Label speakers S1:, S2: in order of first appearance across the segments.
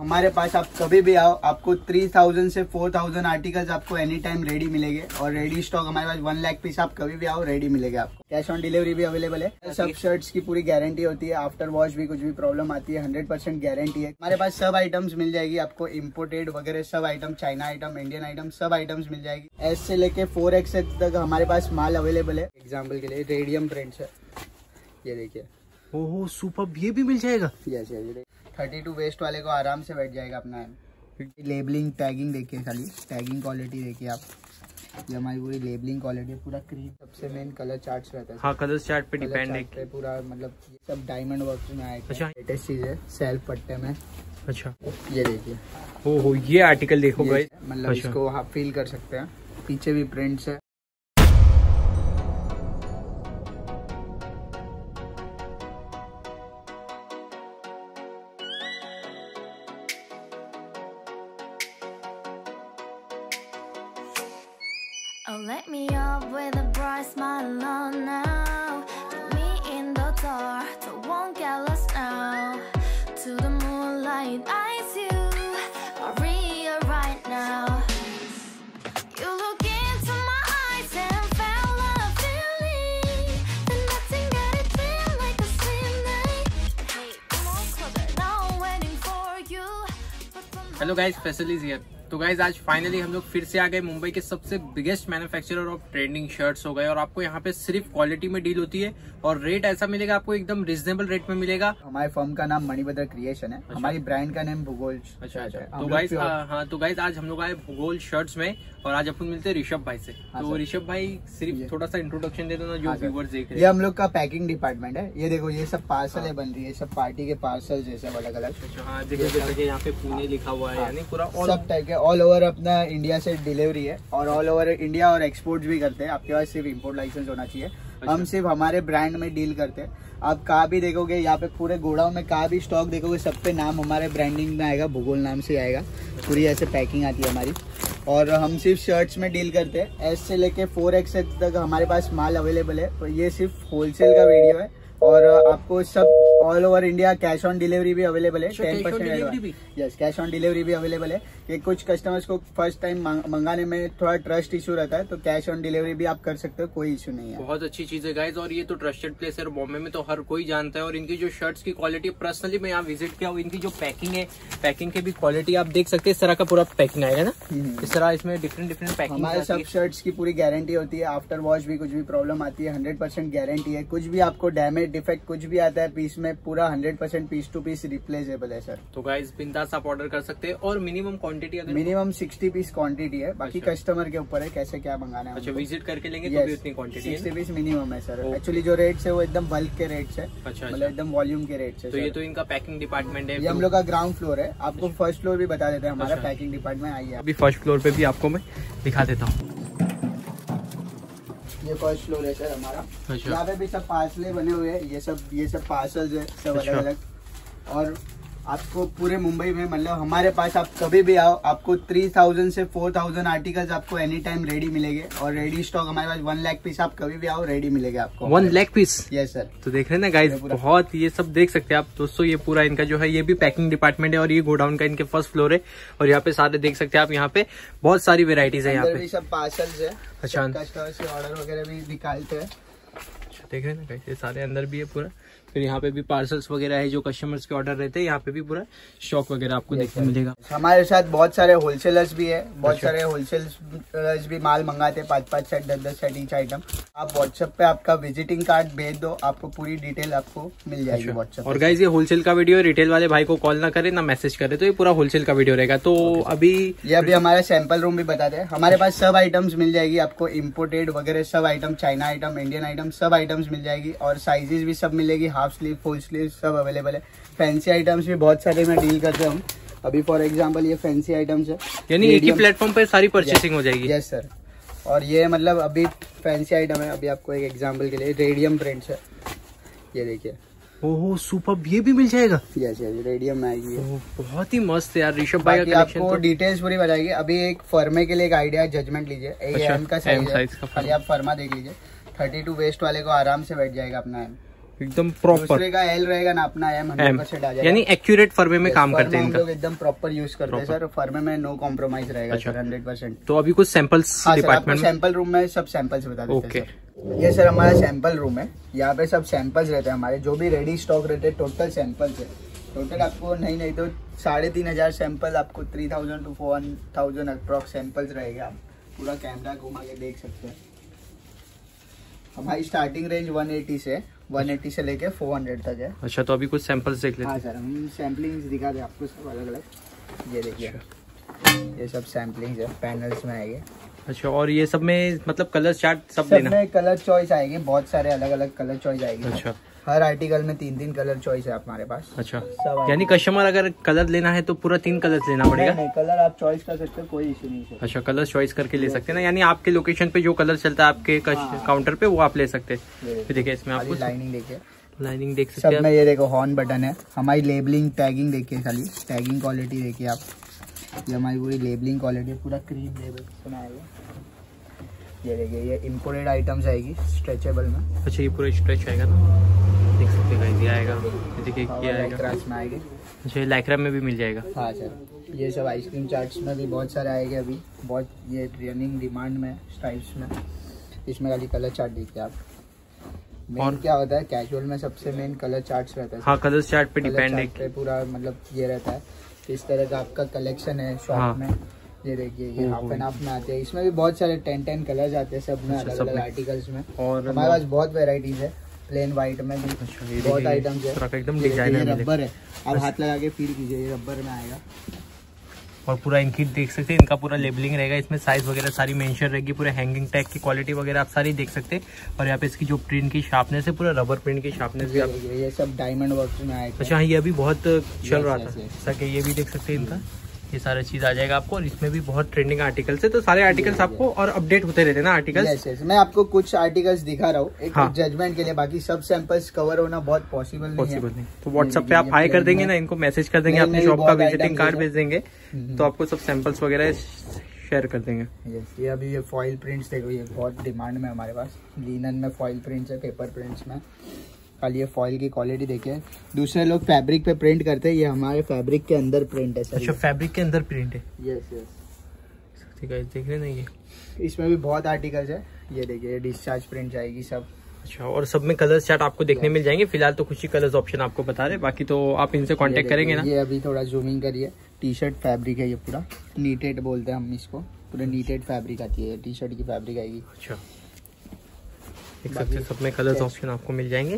S1: हमारे पास आप कभी भी आओ, आपको 3000 से 4000 आर्टिकल्स आपको एनी टाइम रेडी मिलेंगे और रेडी स्टॉक हमारे पास 1 लाख पीस आप कभी भी आओ रेडी मिलेगा आपको। कैश ऑन डिलीवरी भी अवेलेबल है। सब शर्ट्स की पूरी गारंटी होती है, आफ्टर वॉश भी कुछ भी प्रॉब्लम आती है 100% गारंटी है। हमारे पास सब आइटम्स मिल जाएगी आपको, इम्पोर्टेड वगैरह सब item, China item, Indian item, सब आइटम्स मिल जाएगी। एस से लेके 4X तक हमारे पास माल अवेलेबल है। एग्जाम्पल के लिए रेडियम प्रिंट्स है, ये देखिए।
S2: ओह सुपर, ये भी मिल जाएगा।
S1: यस यस, 32 वेस्ट वाले को आराम से बैठ जाएगा अपना। लेबलिंग टैगिंग देखिए, खाली टैगिंग क्वालिटी देखिए आप, ये हमारी पूरी लेबलिंग क्वालिटी पूरा क्रीम। सबसे मेन कलर चार्ट्स रहता है।
S2: हाँ, कलर चार्ट पे डिपेंड है
S1: पूरा, मतलब ये सब डायमंड वर्क में आएगा।
S2: अच्छा,
S1: लेटेस्ट चीज है, सेल्फ पट्टे में।
S2: अच्छा,
S1: ये देखिए।
S2: ओहो, ये आर्टिकल देखो गाइस,
S1: मतलब अच्छा, इसको आप फील कर सकते हैं। पीछे भी प्रिंट्स है।
S3: Oh, let me up with a bright smile on now. Put me in the dark, don't won't get lost now. To the moonlight, eyes you, Maria right now. You look into my eyes and felt a feeling. Then nothing got it feel like a slim night. Hey, come on closer, now I'm waiting for you.
S2: Hello guys, Faisal is here. तो guys आज finally हम लोग फिर से आ गए। मुंबई के सबसे biggest manufacturer of trending shirts हो गए और आपको यहाँ पे सिर्फ क्वालिटी में डील होती है और रेट ऐसा मिलेगा आपको, एकदम रिजनेबल रेट में मिलेगा।
S1: हमारे फर्म का नाम मणिभद्र क्रिएशन है। अच्छा। हमारी ब्रांड का नाम भूगोल।
S2: अच्छा, तो गाइज हाँ, तो गाइज आज हम लोग आए भूगोल शर्ट्स में और आज अपन मिलते हैं ऋषभ भाई से। तो ऋषभ भाई सिर्फ थोड़ा सा इंट्रोडक्शन दे दो ना, जो व्यूअर्स देख रहे हैं।
S1: ये हम लोग का पैकिंग डिपार्टमेंट है। ये देखो, ये सब पार्सल है बन रही है, सब पार्टी के पार्सल जैसे अलग अलग।
S2: हाँ देखो, जैसे कि यहाँ पे पुणे लिखा हुआ है, यानी पूरा
S1: सब टाइप के ऑल ओवर अपना इंडिया से डिलीवरी है और ऑल ओवर इंडिया और एक्सपोर्ट भी करते हैं। आपके पास सिर्फ इंपोर्ट लाइसेंस होना चाहिए। अच्छा। हम सिर्फ हमारे ब्रांड में डील करते हैं। आप कहाँ भी देखोगे, यहाँ पे पूरे गोडाउन में कहाँ भी स्टॉक देखोगे, सब पे नाम हमारे ब्रांडिंग में आएगा, भूगोल नाम से आएगा। पूरी ऐसे पैकिंग आती है हमारी। और हम सिर्फ शर्ट्स में डील करते हैं। एस से लेके 4X तक हमारे पास माल अवेलेबल है। तो ये सिर्फ होलसेल का वीडियो है और आपको सब all over India cash on delivery भी अवेलेबल है। 10% यस, कैश ऑन डिलीवरी भी अवेलेबल है। कि कुछ कस्टमर्स को फर्स्ट टाइम मंगाने में थोड़ा ट्रस्ट इशू रहता है, तो कैश ऑन डिलीवरी भी आप कर सकते हो, कोई इशू नहीं है।
S2: बहुत अच्छी चीज है गाइज, और ये तो ट्रस्टेड प्लेस है, बॉम्बे में तो हर कोई जानता है। और इनकी जो शर्ट्स की क्वालिटी, पर्सनली मैं यहाँ विजिट किया हूँ, इनकी जो पैकिंग है, पैकिंग की भी क्वालिटी आप देख सकते हैं। इस तरह का पूरा पैकिंग आएगा ना, इस तरह इसमें डिफरेंट पैकिंग।
S1: हमारे सब शर्ट्स की पूरी गारंटी होती है, आफ्टर वॉश भी कुछ भी प्रॉब्लम आती है 100% गारंटी है। कुछ भी आपको डैमेज डिफेक्ट कुछ भी आता है पीस में, पूरा 100% पीस टू पीस रिप्लेसेबल है सर।
S2: तो गाइज बिंदास आप ऑर्डर कर सकते हैं। और मिनिमम क्वांटिटी, अगर
S1: मिनिमम 60 पीस क्वांटिटी है, बाकी कस्टमर के ऊपर है कैसे क्या मंगाना है।
S2: अच्छा, विजिट करके लेंगे तो भी उतनी क्वांटिटी है।
S1: 60 पीस मिनिमम है सर। एक्चुअली जो रेट्स है वो एकदम बल्क के रेट्स है।
S2: अच्छा,
S1: मतलब एकदम वॉल्यूम के रेट्स है।
S2: तो ये तो इनका पैकिंग डिपार्टमेंट है।
S1: ये हम लोग का ग्राउंड फ्लोर है। आपको फर्स्ट फ्लोर भी बता देते हैं, हमारा पैकिंग डिपार्टमेंट। आइए
S2: अभी फर्स्ट फ्लोर पे भी आपको मैं दिखा देता हूँ।
S1: ये फर्स्ट फ्लोर है सर हमारा।
S2: अच्छा।
S1: यहाँ पे भी सब पार्सले बने हुए हैं। ये सब पार्सल्स है, सब अलग अलग। और आपको पूरे मुंबई में, मतलब हमारे पास आप कभी भी आओ, आपको 3000 से 4000 आर्टिकल्स आपको एनी टाइम रेडी मिलेंगे और रेडी स्टॉक हमारे पास 1 लाख पीस आप कभी भी आओ रेडी मिलेगे आपको।
S2: 1 लाख पीस?
S1: Yes sir.
S2: तो देख रहे हैं ना गाइज, बहुत ये सब देख सकते हैं आप दोस्तों। ये पूरा इनका जो है, ये भी पैकिंग डिपार्टमेंट है और ये गोडाउन का इनके फर्स्ट फ्लोर है। और यहाँ पे सारे देख सकते हैं आप, यहाँ पे बहुत सारी वेराइटीज है। यहाँ पे
S1: सब पार्सल्स है।
S2: अच्छा,
S1: कस्टमर से ऑर्डर वगैरह भी निकालते हैं।
S2: देख रहे हैं ना गाइस, ये सारे अंदर भी है पूरा। फिर यहाँ पे भी पार्सल्स वगैरह है, जो कस्टमर्स के ऑर्डर रहते हैं। यहाँ पे भी पूरा स्टॉक वगैरह आपको देखने मिलेगा।
S1: हमारे साथ बहुत सारे होलसेलर्स भी है। बहुत सारे होलसेलर्स भी माल मंगाते हैं, 5-5 सेट 10-10 सेट ईच आइटम। आप व्हाट्सएप पे आपका विजिटिंग कार्ड भेज दो, आपको पूरी डिटेल आपको मिल जाएगी व्हाट्सएप।
S2: और गाइस, ये होलसेल का वीडियो है। रिटेल वाले भाई को कॉल ना करे ना मैसेज करे, तो ये पूरा होलसेल का वीडियो रहेगा। तो अभी
S1: हमारा सैंपल रूम भी बताते हैं। हमारे पास सब आइटम्स मिल जाएगी आपको, इम्पोर्टेड वगैरह सब item, China item, Indian item, सब आइटम्स मिल जाएगी। और साइजेस भी सब मिलेगी, हाफ स्लीव, फुल स्लीव सब अवेलेबल है। फैंसी आइटम्स भी बहुत सारे में डील करते हैं हम। अभी फॉर एग्जांपल ये फैंसी आइटम्स है,
S2: यानी एक ही प्लेटफॉर्म पे सारी परचेसिंग हो जाएगी।
S1: Yes sir. और ये मतलब अभी फैंसी आइटम है। अभी आपको एक एग्जांपल के लिए रेडियम प्रिंट्स है, ये देखिए।
S2: ओह सुपर, ये भी मिल जाएगा।
S1: यस यस, रेडियम में आएगी।
S2: बहुत ही मस्त यार ऋषभ भाई का कलेक्शन।
S1: आपको डिटेल्स पूरी बताएगी। अभी एक फर्मे के लिए एक आइडिया, जजमेंट लीजिए। एम का साइज है, खाली आप फर्मा देख लीजिए। 32 वेस्ट वाले को आराम से बैठ जाएगा अपना।
S2: एकदम प्रॉपर।
S1: दूसरे का एल रहेगा ना, अपना एम 100% आ जाएगा,
S2: यानी एक्यूरेट फर्मे में काम करते हैं
S1: हम
S2: इनका।
S1: लोग एकदम प्रॉपर यूज करते हैं सर, फर्मे में नो कॉम्प्रोमाइज रहेगा सर 100%।
S2: तो अभी कुछ सैंपल्स डिपार्टमेंट में,
S1: सैंपल रूम में सब सैंपल्स बता देते हैं।
S2: ओके,
S1: ये सर हमारा सैंपल रूम है, यहाँ पे सब सैंपल्स रहते हैं हमारे, जो भी रेडी स्टॉक रहते हैं, टोटल सैंपल्स है। टोटल आपको नहीं तो 3500 सैंपल, आपको 3000 to 4000 अप्रॉक्स सैंपल्स रहेगा। आप पूरा कैमरा घुमा के देख सकते हैं। हमारी स्टार्टिंग रेंज 180 से लेके 400 तक है।
S2: अच्छा, तो अभी कुछ सैंपल्स देख लेते हैं।
S1: हाँ सर, हम सैम्पलिंग दिखा दें आपको सब अलग अलग। ये देखिए, ये सब सैम्पलिंग है, पैनल्स में आएंगे।
S2: अच्छा, और ये सब में मतलब कलर चार्ट सब लेना?
S1: में कलर चॉइस आएगी, बहुत सारे अलग अलग कलर चॉइस आएगी।
S2: अच्छा,
S1: हर आर्टिकल में 3 कलर चॉइस है हमारे पास।
S2: अच्छा,
S1: सब
S2: यानी कस्टमर अगर कलर लेना है तो पूरा 3 कलर लेना पड़ेगा?
S1: नहीं, कलर आप चॉइस कर सकते हो, कोई इशू नहीं है।
S2: अच्छा, कलर चॉइस करके ले सकते हैं ना, यानी आपके लोकेशन पे जो कलर चलता है आपके काउंटर पे वो आप ले सकते हैं। फिर देखिए इसमें आपको
S1: लाइनिंग देखिए,
S2: लाइनिंग देख सकते
S1: सब
S2: हैं।
S1: में ये देखो हॉर्न बटन है। हमारी लेबलिंग टैगिंग देखिए, खाली टैगिंग क्वालिटी देखिए आप। ये हमारी पूरी लेबलिंग क्वालिटी, पूरा क्रीम लेबल बनाएगा। ये देखिए, ये इम्पोर्टेड आइटम्स आएगी स्ट्रेचेबल में।
S2: अच्छा, ये पूरा स्ट्रेच आएगा ना, देख सकते हैं, ये आएगा। देखिए क्या आएगा,
S1: में आएगी।
S2: अच्छा, ये लाइक्रा में भी मिल जाएगा?
S1: हाँ सर, ये सब आइसक्रीम चार्ट्स में भी बहुत सारे आएंगे अभी, बहुत ये रनिंग डिमांड में स्ट्राइप्स में। इसमें खाली कलर चार्ट देखिए आप। मेन क्या होता है, कैजुअल में सबसे मेन कलर चार्ट्स रहता है।
S2: हाँ, कलर चार्ट पे डिपेंड है
S1: पूरा, मतलब ये रहता है इस तरह का आपका कलेक्शन है शॉप में। ये देखिए, ये हाफ एंड हाफ में आते हैं। इसमें भी बहुत सारे 10 कलर्स आते हैं, सब में अलग अलग आर्टिकल्स में। और हमारे पास बहुत वेराइटीज है, प्लेन व्हाइट में भी बहुत आइटम्स है।
S2: एकदम डिजाइनर
S1: रबर है, आप हाथ लगा के फील कीजिए, ये रबर में आएगा।
S2: और पूरा इनकी देख सकते हैं, इनका पूरा लेबलिंग रहेगा, इसमें साइज वगैरह सारी मेंशन रहेगी, पूरे हैंगिंग टैग की क्वालिटी वगैरह आप सारी देख सकते हैं। और यहाँ पे इसकी जो प्रिंट की शार्पनेस है, पूरा रबर प्रिंट की शार्पनेस भी आप।
S1: ये सब डायमंड वर्क में आएगा।
S2: अच्छा, ये अभी बहुत चल रहा था जैसा कि ये भी देख सकते हैं इनका, ये सारा चीज आ जाएगा आपको। और इसमें भी बहुत ट्रेंडिंग आर्टिकल्स है, तो सारे आर्टिकल्स आपको और अपडेट होते रहते हैं ना आर्टिकल्स।
S1: मैं आपको कुछ आर्टिकल्स दिखा रहा हूँ एक जजमेंट के लिए, बाकी सब सैंपल्स कवर होना बहुत पॉसिबल नहीं है।
S2: तो व्हाट्सएप पे आप हाई कर देंगे ना, इनको मैसेज कर देंगे, अपनी शॉप का विजिटिंग कार्ड भेज देंगे, तो आपको सब सैंपल्स वगैरह शेयर कर देंगे।
S1: ये अभी ये फॉइल प्रिंट्स देखो, ये बहुत डिमांड में हमारे पास। लिनन में फॉइल प्रिंट्स है, पेपर प्रिंट्स में। खाली ये फॉइल की क्वालिटी देखिए, दूसरे लोग फैब्रिक पे प्रिंट करते हैं, ये हमारे फैब्रिक के अंदर प्रिंट है सर।
S2: अच्छा, फैब्रिक के अंदर प्रिंट है?
S1: यस यस,
S2: ठीक है, देख रहे हैं ना ये।
S1: इसमें भी बहुत आर्टिकल्स है, ये देखिए डिस्चार्ज प्रिंट आएगी सब।
S2: अच्छा, और सब में कलर चार्ट आपको देखने मिल जाएंगे। फिलहाल तो कुछ ही कलर्स ऑप्शन आपको बता रहे, बाकी तो आप इनसे कांटेक्ट करेंगे ना।
S1: ये अभी थोड़ा जूमिंग करिए, टी शर्ट फैब्रिक है ये पूरा, नीटेड बोलते हैं हम इसको, पूरा नीटेड फैब्रिक आती है, टी शर्ट की फैब्रिक आएगी।
S2: अच्छा, देख सकते हैं, सब में कलर्स ऑप्शन आपको मिल जाएंगे।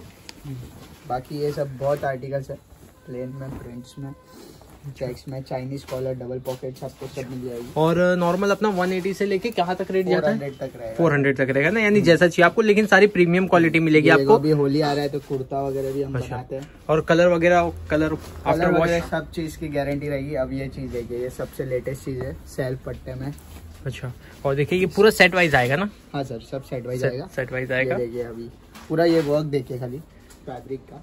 S1: बाकी ये सब बहुत आर्टिकल्स है, प्लेन में, प्रिंट्स में, चेक्स में, चाइनीज कॉलर, डबल पॉकेट्स आपको सब मिल जाएगी।
S2: और नॉर्मल अपना 180 से लेके कहाँ तक रेट जाता है?
S1: 400 तक रहेगा।
S2: 400 तक रहेगा ना, यानी जैसा चाहिए आपको, लेकिन सारी प्रीमियम क्वालिटी मिलेगी आपको।
S1: अभी होली आ रहा है तो कुर्ता वगैरह भी हम बनाते हैं।
S2: और कलर वगैरह, कलर आफ्टर वॉश
S1: सब चीज की गारंटी रहेगी। अब ये चीज देखिए, ये सबसे लेटेस्ट चीज है, सेल्फ पट्टे में।
S2: अच्छा, और देखिए ये पूरा सेट वाइज आएगा ना?
S1: हाँ सर, सब सेट वाइज आएगा।
S2: सेट वाइज आएगा।
S1: देखिए अभी पूरा ये वर्क देखिए खाली फैब्रिक का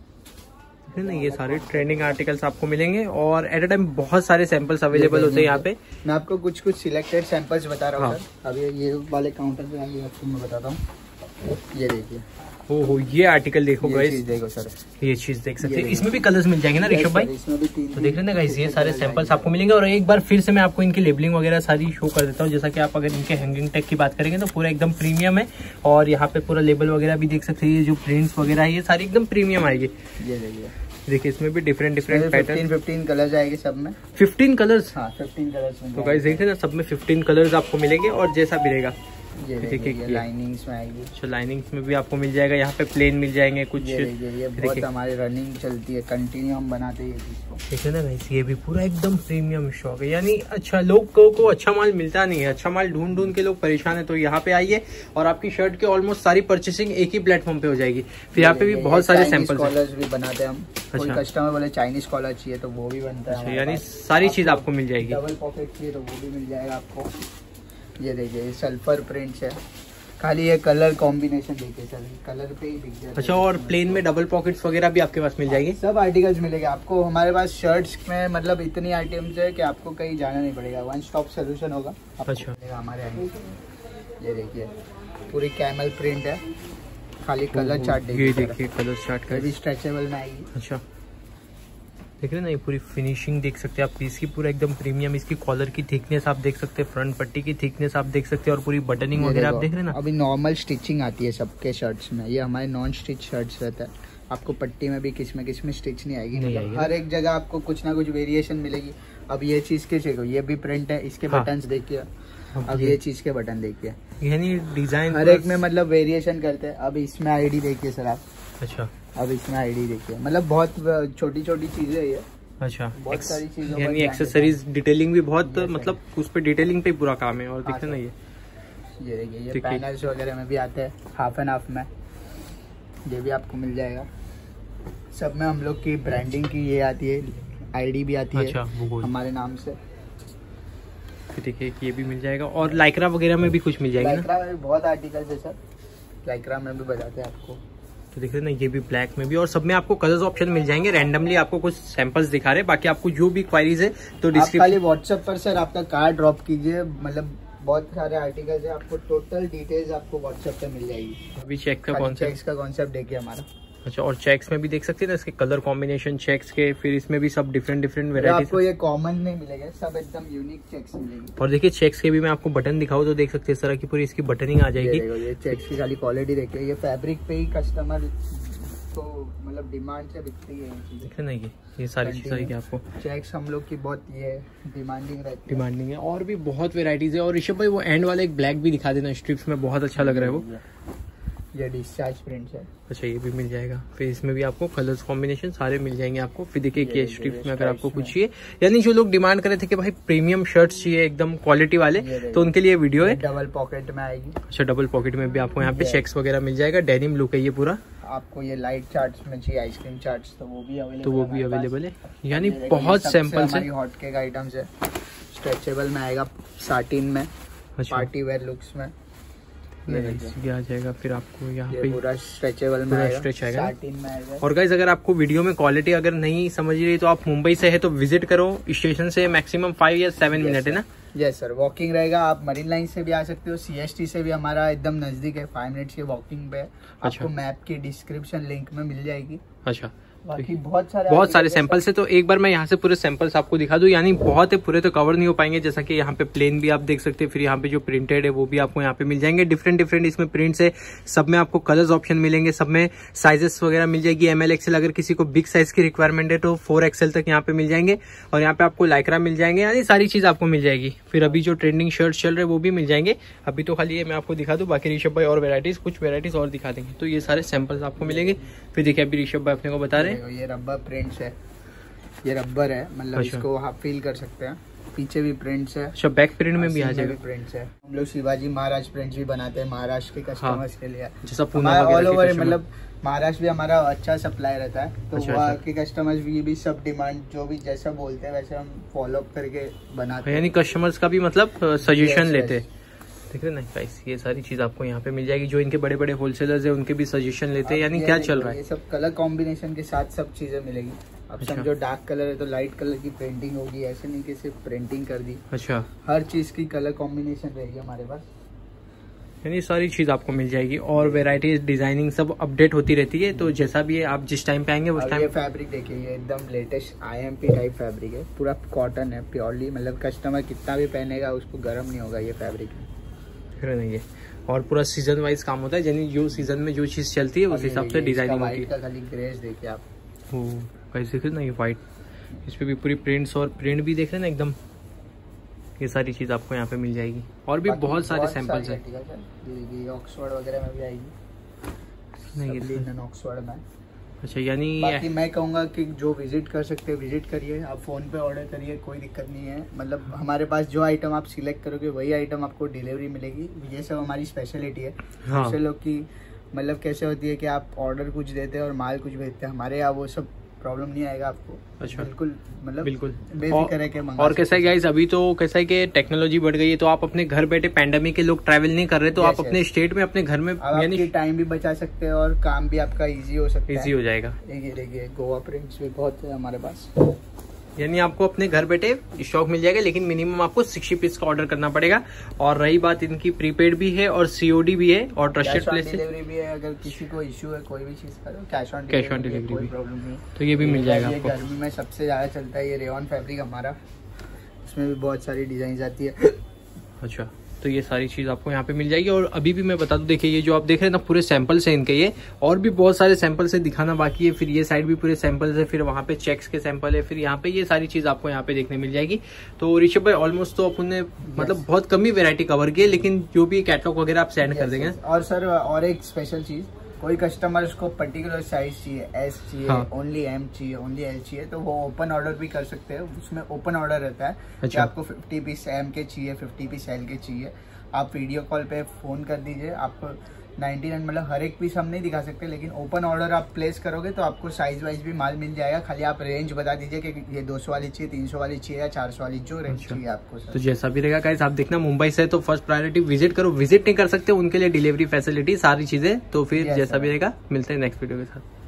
S2: ना, ये सारे ट्रेंडिंग आर्टिकल्स आपको मिलेंगे। और एट अ टाइम बहुत सारे सैंपल्स अवेलेबल होते हैं यहाँ पे।
S1: मैं आपको कुछ सिलेक्टेड सैंपल्स बता रहा हूँ सर। अभी ये वाले काउंटर पे आगे आपको मैं बताता हूँ। ये देखिए,
S2: ओहो, ये आर्टिकल देखो गाइस,
S1: देखो सर,
S2: ये चीज देख सकते हैं। इसमें भी कलर्स मिल जाएंगे ना ऋषभ भाई?
S1: इसमें भी 3
S2: तो देख रहे हैं ना गाइस, ये सारे सैंपल्स आपको मिलेंगे। और एक बार फिर से मैं आपको इनकी लेबलिंग वगैरह सारी शो कर देता हूँ। जैसा कि आप अगर इनके हैंगिंग टैग की बात करेंगे तो पूरा एकदम प्रीमियम है। और यहाँ पे पूरा लेबल वगैरह भी देख सकते हैं, ये जो प्रिंट्स वगैरह है ये सारी एकदम प्रीमियम आएगी।
S1: ये देखिए,
S2: इसमें भी डिफरेंट पैटर्न,
S1: 15 कलर्स आएंगे सब में।
S2: 15 कलर्स?
S1: हाँ, 15 कलर्स।
S2: तो गाइस देखिए ना, सब में 15 कलर्स आपको मिलेंगे। और जैसा भी रहेगा,
S1: ये देखिए लाइनिंग्स में आएगी।
S2: अच्छा, लाइनिंग्स में भी आपको मिल जाएगा। यहाँ पे प्लेन मिल जाएंगे कुछ।
S1: ये बहुत हमारी रनिंग चलती है, कंटिन्यू हम बनाते हैं इसको।
S2: देखिए ना गाइस, ये भी पूरा एकदम प्रीमियम स्टॉक है। यानी अच्छा, लोग को अच्छा माल मिलता नहीं है, अच्छा माल ढूंढ ढूंढ के लोग परेशान है। तो यहाँ पे आइए और आपकी शर्ट की ऑलमोस्ट सारी परचेसिंग एक ही प्लेटफॉर्म पे हो जाएगी। फिर यहाँ पे भी बहुत सारे सैंपल्स
S1: कॉलर्स भी बनाते हैं हम। कोई कस्टमर बोले चाइनीज कॉलर चाहिए तो वो भी बनता है।
S2: यानी सारी चीज आपको मिल जाएगी।
S1: डबल पॉकेट चाहिए तो वो भी मिल जाएगा आपको। ये देखिए, सल्फर प्रिंट्स है, खाली ये कलर कॉम्बिनेशन देखिए सर, कलर पे ही बिक जाता है।
S2: अच्छा, और प्लेन में डबल पॉकेट्स वगैरह भी आपके पास मिल जाएगी?
S1: सब आर्टिकल्स मिलेंगे आपको हमारे पास। शर्ट्स में मतलब इतनी आइटम्स है कि आपको कहीं जाना नहीं पड़ेगा, वन स्टॉप सोल्यूशन होगा।
S2: अच्छा,
S1: हमारे ये देखिए, पूरी कैमल प्रिंट है, खाली कलर चार्ट
S2: ये देखिए कलर चार्ट का
S1: भी स्ट्रेचेबल में आएगी।
S2: अच्छा देख रहे हैं ना, ये पूरी फिनिशिंग देख सकते हैं आप इसकी, पूरा एकदम प्रीमियम। इसकी कॉलर की थिकनेस आप देख सकते हैं, फ्रंट पट्टी की थिकनेस आप देख सकते हैं, और पूरी बटनिंग वगैरह आप देख रहे हैं ना।
S1: अभी नॉर्मल स्टिचिंग आती है सबके शर्ट्स में, ये हमारे नॉन स्टिच शर्ट्स रहता है। आपको पट्टी में भी किस में स्टिच नहीं आएगी, मतलब हर एक जगह आपको कुछ ना कुछ वेरिएशन मिलेगी। अब ये चीज के चेक, ये भी प्रिंट है, इसके बटन्स देखिए। अब ये चीज के बटन देखिए,
S2: यानी डिजाइन
S1: हर एक में मतलब वेरिएशन करते हैं। अब इसमें आईडी देखिए सर आप।
S2: अच्छा
S1: अब इसमें आईडी देखिए, मतलब बहुत छोटी छोटी चीजें है ये।
S2: अच्छा
S1: बहुत सारी चीजों
S2: यानी एक्सेसरीज डिटेलिंग भी बहुत, मतलब उस पे डिटेलिंग पे पूरा काम है। और देखते ना ये
S1: देखिए, ये पैनल्स वगैरह में भी आते हैं हाफ एंड हाफ में, ये भी आपको मिल जाएगा। सब में हम लोग की ब्रांडिंग की ये आती है, आईडी भी आती है हमारे नाम से।
S2: देखिए ये भी मिल जाएगा। और लाइक्रा वगैरह में भी कुछ मिल जाएगा।
S1: लाइक्रा में भी बहुत आर्टिकल्स है सर, लाइक्रा में भी बताते हैं आपको।
S2: तो देख रहे ना, ये भी ब्लैक में भी, और सब में आपको कलर्स ऑप्शन मिल जाएंगे। रैंडमली आपको कुछ सैंपल्स दिखा रहे हैं, बाकी आपको जो भी क्वारीज है तो
S1: खाली व्हाट्सएप पर सर आपका कार्ड ड्रॉप कीजिए, मतलब बहुत सारे आर्टिकल्स है, आपको टोटल डिटेल्स आपको व्हाट्सएप पे मिल जाएगी।
S2: अभी चेक का
S1: कॉन्सेप्ट देखिए हमारा।
S2: अच्छा, और चेक्स में भी देख सकते हैं ना इसके कलर कॉम्बिनेशन चेक्स के, फिर इसमें भी सब डिफरेंट वेराइटीज।
S1: आपको ये कॉमन नहीं मिलेगा, सब एकदम यूनिक चेक्स मिलेगी।
S2: और देखिए चेक्स के भी मैं आपको बटन दिखाऊं तो देख सकते हैं इस तरह की पूरी इसकी बटनिंग आ जाएगी।
S1: ये चेक्स की खाली क्वालिटी देखिए, ये फैब्रिक पे ही कस्टमर को मतलब डिमांड से बिकती है।
S2: देख रहे ना, ये सारी चीजें आपको
S1: चेक्स हम लोग की बहुत ये
S2: डिमांडिंग है। और भी बहुत वेराइटीज है। और ऋषभ भाई वो एंड वाला एक ब्लैक भी दिखा देना, स्ट्रिप्स में बहुत अच्छा लग रहा है वो।
S1: ये डिस्चार्ज प्रिंट्स है।
S2: अच्छा, ये भी मिल जाएगा। फिर इसमें भी आपको कलर्स कॉम्बिनेशन सारे मिल जाएंगे आपको। फिर देखिए कि स्ट्रिप्स में अगर आपको कुछ चाहिए, यानी जो लोग डिमांड कर रहे थे कि भाई प्रीमियम शर्ट्स चाहिए एकदम क्वालिटी वाले, तो उनके लिए वीडियो है।
S1: डबल पॉकेट में आएगी।
S2: अच्छा, डबल पॉकेट में भी आपको यहाँ पे चेक्स वगैरह मिल जाएगा। डेनिम लुक है ये पूरा।
S1: आपको ये लाइट चार्ट्स में चाहिए, आइसक्रीम चार्ट्स, तो वो भी
S2: अवेलेबल है। यानी बहुत सैंपल्स है।
S1: हॉट केक आइटम्स है, स्ट्रेचेबल में आएगा, साटिन में, पार्टी वेयर लुक्स में
S2: ये आ जाएगा। फिर आपको यहाँ पे
S1: पूरा स्ट्रेचेबल में
S2: स्ट्रेच आएगा।
S1: साटिन में आएगा।
S2: और गाइस अगर आपको वीडियो में क्वालिटी अगर नहीं समझ रही तो आप मुंबई से है तो विजिट करो। स्टेशन से मैक्सिमम 5 या 7 मिनट है ना।
S1: यस सर, वॉकिंग रहेगा। आप मरीन लाइन से भी आ सकते हो, CST से भी हमारा एकदम नजदीक है, 5 मिनट्स की वॉकिंग पे। आपको मैप की डिस्क्रिप्शन लिंक में मिल जाएगी।
S2: अच्छा,
S1: बाकी बहुत सारे
S2: सैंपल्स है। तो एक बार मैं यहाँ से पूरे सैंपल्स आपको दिखा दूं। यानी बहुत है, पूरे तो कवर नहीं हो पाएंगे। जैसा कि यहाँ पे प्लेन भी आप देख सकते हैं, फिर यहाँ पे जो प्रिंटेड है वो भी आपको यहाँ पे मिल जाएंगे। डिफरेंट इसमें प्रिंट्स है, सब में आपको कलर्स ऑप्शन मिलेंगे, सब में साइजेस वगैरह मिल जाएगी। ML XL अगर किसी को बिग साइज की रिक्वायरमेंट है तो 4XL तक यहाँ पे मिल जाएंगे। और यहाँ पे आपको लाइक्रा मिल जाएंगे, यानी सारी चीज आपको मिल जाएगी। फिर अभी जो ट्रेंडिंग शर्ट चल रहे हैं वो भी मिल जाएंगे। अभी तो खाली ये मैं आपको दिखा दूं, बाकी ऋषभ भाई और कुछ वेराइटीज और दिखा देंगे। तो ये सारे सैंपल्स आपको मिलेंगे। फिर देखिए अभी ऋषभ भाई अपने को बता रहे हैं,
S1: ये रबर प्रिंट्स है, ये रबर है, मतलब इसको आप फील कर सकते हैं। पीछे भी प्रिंट्स है।
S2: अच्छा, बैक प्रिंट में भी आ जाएगा।
S1: प्रिंट्स है, हम लोग शिवाजी महाराज प्रिंट्स भी बनाते हैं महाराष्ट्र के कस्टमर्स के लिए।
S2: जैसा पूना
S1: ऑल ओवर, मतलब महाराष्ट्र भी हमारा अच्छा सप्लाई रहता है, तो वहाँ के कस्टमर्स भी सब डिमांड जो भी जैसा बोलते हैं वैसे हम फॉलो अप करके बनाते हैं।
S2: यानी कस्टमर्स का भी मतलब सजेशन लेते हैं। देख रहे नहीं गाइस, ये सारी चीज आपको यहाँ पे मिल जाएगी। जो इनके बड़े होलसेलर्स है उनके भी सजेशन लेते हैं, यानी क्या चल रहा है।
S1: ये सब कलर कॉम्बिनेशन के साथ सब चीजें मिलेगी। अब समझो डार्क कलर है तो लाइट कलर की पेंटिंग होगी, ऐसे नहीं कि सिर्फ प्रिंटिंग कर दी।
S2: अच्छा,
S1: हर चीज की कलर कॉम्बिनेशन रहेगी हमारे पास,
S2: यानी सारी चीज आपको मिल जाएगी। और वेराइटीज डिजाइनिंग सब अपडेट होती रहती है, तो जैसा भी है आप जिस टाइम पे आएंगे उस टाइम।
S1: ये फैब्रिक देखिए, ये एकदम लेटेस्ट IMP टाइप फैब्रिक है, पूरा कॉटन है प्योरली, मतलब कस्टमर कितना भी पहनेगा उसको गर्म नहीं होगा ये फैब्रिक। नहीं
S2: है और पूरा सीजन वाइज काम होता है, यानी जो सीजन में जो चीज चलती है उस हिसाब से डिजाइनिंग होती है।
S1: खाली ग्रेस देखिए आप,
S2: कैसे देख रहे ना ये व्हाइट, इस पे भी पूरी प्रिंट्स और प्रिंट भी देख रहे ना एकदम। ये सारी चीज आपको यहाँ पे मिल जाएगी। और भी बहुत सारे सैंपल्स है।
S1: ऑक्सफोर्ड वगैरह में भी आएगी, ऑक्सफोर्ड में।
S2: अच्छा, यानी
S1: बाकी मैं कहूँगा कि जो विजिट कर सकते हैं विजिट करिए, आप फोन पे ऑर्डर करिए, कोई दिक्कत नहीं है। मतलब हमारे पास जो आइटम आप सिलेक्ट करोगे वही आइटम आपको डिलीवरी मिलेगी। ये सब हमारी स्पेशलिटी है। दूसरे लोग की मतलब कैसे होती है कि आप ऑर्डर कुछ देते हैं और माल कुछ भेजते हैं, हमारे यहाँ वो सब प्रॉब्लम नहीं आएगा आपको।
S2: अच्छा,
S1: बिल्कुल बेफिक्र है कि मंगा।
S2: और कैसा है गाइस, अभी तो कैसा है कि टेक्नोलॉजी बढ़ गई है, तो आप अपने घर बैठे, पैंडेमिक के लोग ट्रैवल नहीं कर रहे, तो आप अपने स्टेट में अपने घर में
S1: यानी टाइम भी बचा सकते हैं और काम भी आपका इजी हो सकता है,
S2: इजी हो जाएगा।
S1: देखिए गोवा प्रिंट्स भी बहुत है हमारे पास।
S2: यानी आपको अपने घर बैठे स्टॉक मिल जाएगा, लेकिन मिनिमम आपको 60 पीस का ऑर्डर करना पड़ेगा। और रही बात इनकी प्रीपेड भी है और COD भी है और ट्रस्टेड प्लेस
S1: डिलीवरी भी है। अगर किसी को इश्यू है कोई भी चीज का तो कैश ऑन डिलीवरी कोई प्रॉब्लम नहीं,
S2: तो ये भी मिल जाएगा आपको।
S1: गर्मी में सबसे ज्यादा चलता है ये रेयॉन फैब्रिक हमारा, इसमें भी बहुत सारी डिजाइन आती है।
S2: अच्छा, तो ये सारी चीज आपको यहाँ पे मिल जाएगी। और अभी भी मैं बता दूं, देखिए ये जो आप देख रहे हैं ना पूरे सैंपल्स हैं इनके, ये और भी बहुत सारे सैंपल्स है दिखाना बाकी है। फिर ये साइड भी पूरे सैंपल्स है, फिर वहाँ पे चेक्स के सैंपल है, फिर यहाँ पे ये सारी चीज आपको यहाँ पे देखने मिल जाएगी। तो ऋषभ भाई ऑलमोस्ट तो अपन ने मतलब बहुत कम ही वेरायटी कवर की है, लेकिन जो भी कैटलॉग वगैरह आप सेंड कर देंगे।
S1: और सर और एक स्पेशल चीज, कोई कस्टमर उसको पर्टिकुलर साइज चाहिए, S चाहिए, ओनली M चाहिए, ओनली L चाहिए, तो वो ओपन ऑर्डर भी कर सकते हैं। उसमें ओपन ऑर्डर रहता है।
S2: अच्छा।
S1: कि आपको 50 पीस M के चाहिए, 50 पीस L के चाहिए, आप वीडियो कॉल पे फोन कर दीजिए। आपको 99 मतलब हर एक पीस हम नहीं दिखा सकते, लेकिन ओपन ऑर्डर आप प्लेस करोगे तो आपको साइज वाइज भी माल मिल जाएगा। खाली आप रेंज बता दीजिए कि ये 200 वाली चाहिए, 300 वाली चाहिए या 400 वाली, जो रेंज चाहिए आपको सर।
S2: तो जैसा भी रहेगा गाइस, आप देखना मुंबई से तो फर्स्ट प्रायोरिटी विजिट करो। विजिट नहीं कर सकते उनके लिए डिलीवरी फैसिलिटी सारी चीजें। तो फिर जैसा भी रहेगा मिलते हैं नेक्स्ट वीडियो के साथ।